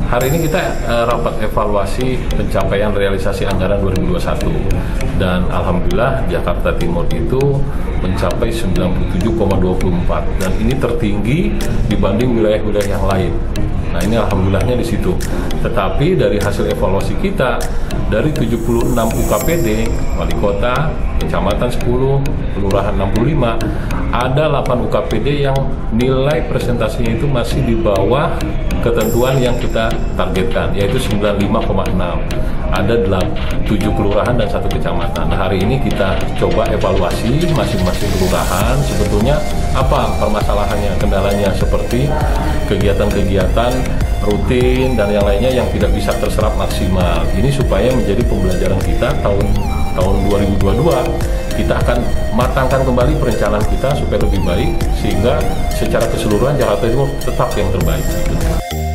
Hari ini kita rapat evaluasi pencapaian realisasi anggaran 2021 dan alhamdulillah Jakarta Timur itu mencapai 97,24 dan ini tertinggi dibanding wilayah-wilayah yang lain. Nah, ini alhamdulillahnya di situ. Tetapi dari hasil evaluasi kita, dari 76 UKPD, wali kota, kecamatan 10, kelurahan 65, ada 8 UKPD yang nilai presentasinya itu masih di bawah ketentuan yang kita targetkan, yaitu 95,6. Ada 7 kelurahan dan 1 kecamatan. Nah, hari ini kita coba evaluasi masing-masing kelurahan, sebetulnya apa permasalahannya, kendalanya, seperti kegiatan-kegiatan rutin dan yang lainnya yang tidak bisa terserap maksimal. Ini supaya menjadi pembelajaran kita tahun 2022. Kita akan matangkan kembali perencanaan kita supaya lebih baik, sehingga secara keseluruhan Jakarta Timur tetap yang terbaik.